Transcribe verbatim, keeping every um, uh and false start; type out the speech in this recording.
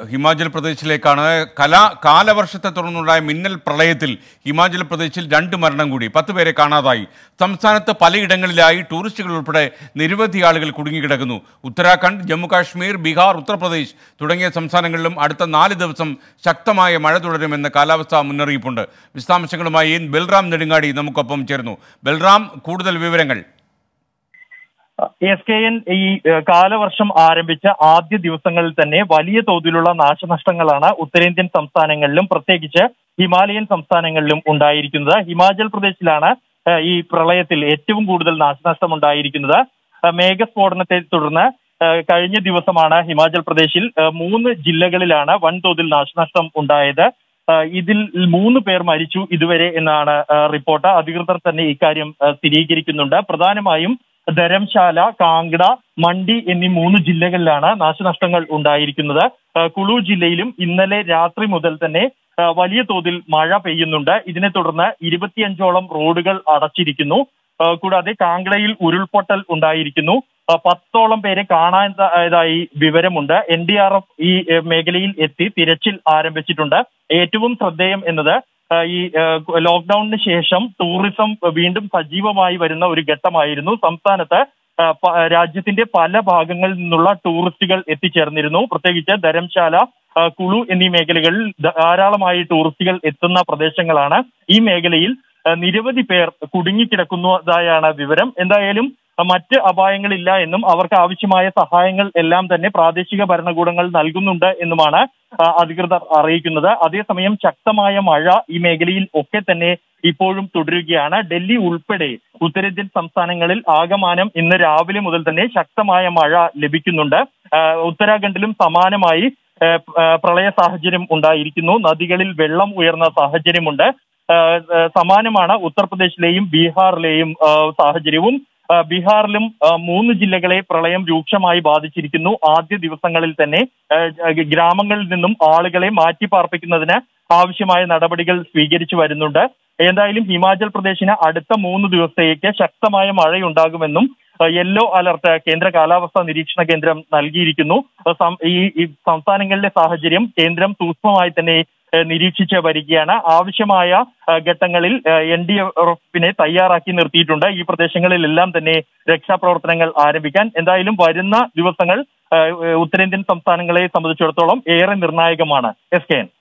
ഹിമാചൽ പ്രദേശിലേക്കാണ്. കലാ കാലവർഷത്തെ തുടർന്നുണ്ടായ മിന്നൽ പ്രളയത്തിൽ ഹിമാചൽ പ്രദേശിൽ രണ്ട് മരണം കൂടി, പത്ത് പേരെ കാണാതായി. സംസ്ഥാനത്ത് പലയിടങ്ങളിലായി ടൂറിസ്റ്റുകൾ ഉൾപ്പെടെ നിരവധി ആളുകൾ കുടുങ്ങിക്കിടക്കുന്നു. ഉത്തരാഖണ്ഡ്, ജമ്മു കാശ്മീർ, ബീഹാർ, ഉത്തർപ്രദേശ് തുടങ്ങിയ സംസ്ഥാനങ്ങളിലും അടുത്ത നാല് ദിവസം ശക്തമായ മഴ തുടരുമെന്ന് കാലാവസ്ഥാ മുന്നറിയിപ്പുണ്ട്. വിശദാംശങ്ങളുമായി ബൽറാം നെടുങ്ങാടി നമുക്കൊപ്പം ചേർന്നു. ബൽറാം, കൂടുതൽ വിവരങ്ങൾ. എസ് കെ എൻ ഈ കാലവർഷം ആരംഭിച്ച ആദ്യ ദിവസങ്ങളിൽ തന്നെ വലിയ തോതിലുള്ള നാശനഷ്ടങ്ങളാണ് ഉത്തരേന്ത്യൻ സംസ്ഥാനങ്ങളിലും പ്രത്യേകിച്ച് ഹിമാലയൻ സംസ്ഥാനങ്ങളിലും ഉണ്ടായിരിക്കുന്നത്. ഹിമാചൽ പ്രദേശിലാണ് ഈ പ്രളയത്തിൽ ഏറ്റവും കൂടുതൽ നാശനഷ്ടം ഉണ്ടായിരിക്കുന്നത്. മേഘസ്ഫോടനത്തെ തുടർന്ന് കഴിഞ്ഞ ദിവസമാണ് ഹിമാചൽ പ്രദേശിൽ മൂന്ന് ജില്ലകളിലാണ് വൻതോതിൽ നാശനഷ്ടം ഉണ്ടായത്. ഇതിൽ മൂന്ന് പേർ മരിച്ചു ഇതുവരെ എന്നാണ് റിപ്പോർട്ട്. അധികൃതർ തന്നെ ഇക്കാര്യം സ്ഥിരീകരിക്കുന്നുണ്ട്. പ്രധാനമായും ധരംശാല, കാംഗ്ഡ, മണ്ഡി എന്നീ മൂന്ന് ജില്ലകളിലാണ് നാശനഷ്ടങ്ങൾ ഉണ്ടായിരിക്കുന്നത്. കുളു ജില്ലയിലും ഇന്നലെ രാത്രി മുതൽ തന്നെ വലിയ തോതിൽ മഴ പെയ്യുന്നുണ്ട്. ഇതിനെ തുടർന്ന് ഇരുപത്തിയഞ്ചോളം റോഡുകൾ അടച്ചിരിക്കുന്നു. കൂടാതെ കാംഗ്ഡയിൽ ഉരുൾപൊട്ടൽ ഉണ്ടായിരിക്കുന്നു. പത്തോളം പേരെ കാണാതായതായി വിവരമുണ്ട്. എൻ ഡി ആർ എഫ് ഈ മേഖലയിൽ എത്തി തിരച്ചിൽ ആരംഭിച്ചിട്ടുണ്ട്. ഏറ്റവും ശ്രദ്ധേയം എന്നത് ഈ ലോക്ക്ഡൌണിന് ശേഷം ടൂറിസം വീണ്ടും സജീവമായി വരുന്ന ഒരു ഘട്ടമായിരുന്നു. സംസ്ഥാനത്ത് രാജ്യത്തിന്റെ പല ഭാഗങ്ങളിൽ നിന്നുള്ള ടൂറിസ്റ്റുകൾ എത്തിച്ചേർന്നിരുന്നു. പ്രത്യേകിച്ച് ധരംശാല, കുളു എന്നീ മേഖലകളിൽ ധാരാളമായി ടൂറിസ്റ്റുകൾ എത്തുന്ന പ്രദേശങ്ങളാണ്. ഈ മേഖലയിൽ നിരവധി പേർ കുടുങ്ങിക്കിടക്കുന്നതായാണ് വിവരം. എന്തായാലും മറ്റ് അപായങ്ങളില്ല എന്നും അവർക്ക് ആവശ്യമായ സഹായങ്ങൾ എല്ലാം തന്നെ പ്രാദേശിക ഭരണകൂടങ്ങൾ നൽകുന്നുണ്ട് എന്നുമാണ് അധികൃതർ അറിയിക്കുന്നത്. അതേസമയം ശക്തമായ മഴ ഈ മേഖലയിൽ ഒക്കെ തന്നെ ഇപ്പോഴും തുടരുകയാണ്. ഡൽഹി ഉൾപ്പെടെ ഉത്തരേന്ത്യൻ സംസ്ഥാനങ്ങളിൽ ആകമാനം ഇന്ന് രാവിലെ മുതൽ തന്നെ ശക്തമായ മഴ ലഭിക്കുന്നുണ്ട്. ഉത്തരാഖണ്ഡിലും സമാനമായി പ്രളയ സാഹചര്യം ഉണ്ടായിരിക്കുന്നു. നദികളിൽ വെള്ളം ഉയർന്ന സാഹചര്യമുണ്ട്. സമാനമാണ് ഉത്തർപ്രദേശിലെയും ബീഹാറിലെയും സാഹചര്യവും. ബീഹാറിലും മൂന്ന് ജില്ലകളെ പ്രളയം രൂക്ഷമായി ബാധിച്ചിരിക്കുന്നു. ആദ്യ ദിവസങ്ങളിൽ തന്നെ ഗ്രാമങ്ങളിൽ നിന്നും ആളുകളെ മാറ്റി പാർപ്പിക്കുന്നതിന് ആവശ്യമായ നടപടികൾ സ്വീകരിച്ചു വരുന്നുണ്ട്. എന്തായാലും ഹിമാചൽ പ്രദേശിന് അടുത്ത മൂന്ന് ദിവസത്തേക്ക് ശക്തമായ മഴയുണ്ടാകുമെന്നും യെല്ലോ അലർട്ട് കേന്ദ്ര കാലാവസ്ഥാ നിരീക്ഷണ കേന്ദ്രം നൽകിയിരിക്കുന്നു. ഈ സംസ്ഥാനങ്ങളിലെ സാഹചര്യം കേന്ദ്രം സൂക്ഷ്മമായി തന്നെ നിരീക്ഷിച്ച് വരികയാണ്. ആവശ്യമായ ഘട്ടങ്ങളിൽ എൻ ഡി എഫിനെ തയ്യാറാക്കി നിർത്തിയിട്ടുണ്ട് ഈ പ്രദേശങ്ങളിലെല്ലാം തന്നെ രക്ഷാപ്രവർത്തനങ്ങൾ ആരംഭിക്കാൻ. എന്തായാലും വരുന്ന ദിവസങ്ങൾ ഉത്തരേന്ത്യൻ സംസ്ഥാനങ്ങളെ സംബന്ധിച്ചിടത്തോളം ഏറെ നിർണായകമാണ്. S K N.